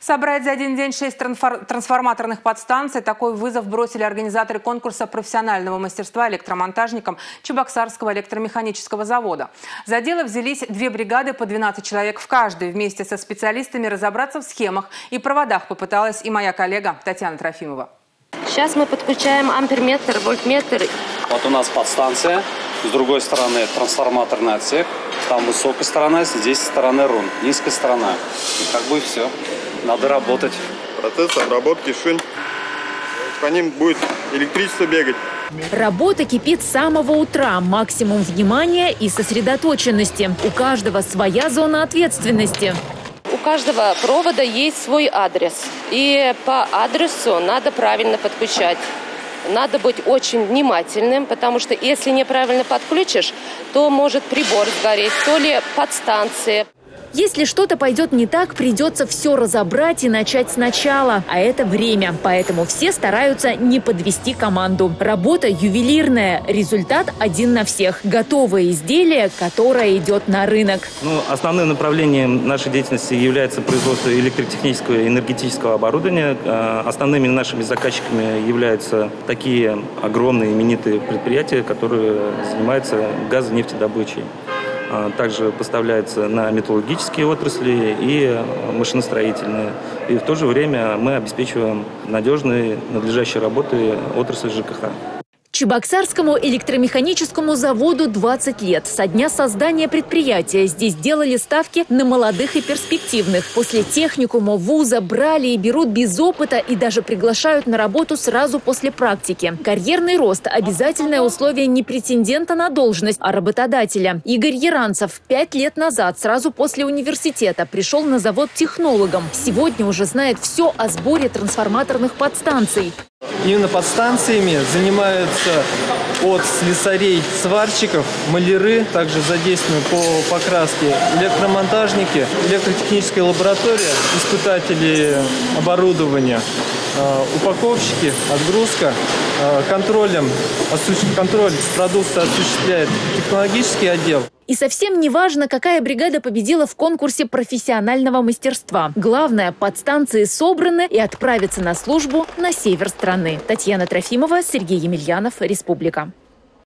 Собрать за один день 6 трансформаторных подстанций – такой вызов бросили организаторы конкурса профессионального мастерства электромонтажникам Чебоксарского электромеханического завода. За дело взялись 2 бригады по 12 человек в каждой. Вместе со специалистами разобраться в схемах и проводах попыталась и моя коллега Татьяна Трофимова. Сейчас мы подключаем амперметр, вольтметр. Вот у нас подстанция, с другой стороны трансформаторный отсек, там высокая сторона, здесь сторона рун, низкая сторона. И как бы все, надо работать. Процесс обработки шин, по ним будет электричество бегать. Работа кипит с самого утра. Максимум внимания и сосредоточенности. У каждого своя зона ответственности. У каждого провода есть свой адрес. И по адресу надо правильно подключать. Надо быть очень внимательным, потому что если неправильно подключишь, то может прибор сгореть, то ли подстанция. Если что-то пойдет не так, придется все разобрать и начать сначала. А это время. Поэтому все стараются не подвести команду. Работа ювелирная. Результат один на всех. Готовое изделие, которое идет на рынок. Основным направлением нашей деятельности является производство электротехнического и энергетического оборудования. Основными нашими заказчиками являются такие огромные именитые предприятия, которые занимаются газонефтедобычей. Также поставляется на металлургические отрасли и машиностроительные. И в то же время мы обеспечиваем надежные, надлежащие работы отрасли ЖКХ. Чебоксарскому электромеханическому заводу 20 лет. Со дня создания предприятия здесь делали ставки на молодых и перспективных. После техникума вуза брали и берут без опыта и даже приглашают на работу сразу после практики. Карьерный рост – обязательное условие не претендента на должность, а работодателя. Игорь Яранцев 5 лет назад, сразу после университета, пришел на завод технологом. Сегодня уже знает все о сборе трансформаторных подстанций. Именно подстанциями занимаются от слесарей, сварщиков, маляры, также задействованы по покраске электромонтажники, электротехническая лаборатория, испытатели оборудования, упаковщики, отгрузка. Контроль продукции осуществляет технологический отдел. И совсем не важно, какая бригада победила в конкурсе профессионального мастерства. Главное, подстанции собраны и отправятся на службу на север страны. Татьяна Трофимова, Сергей Емельянов, Республика.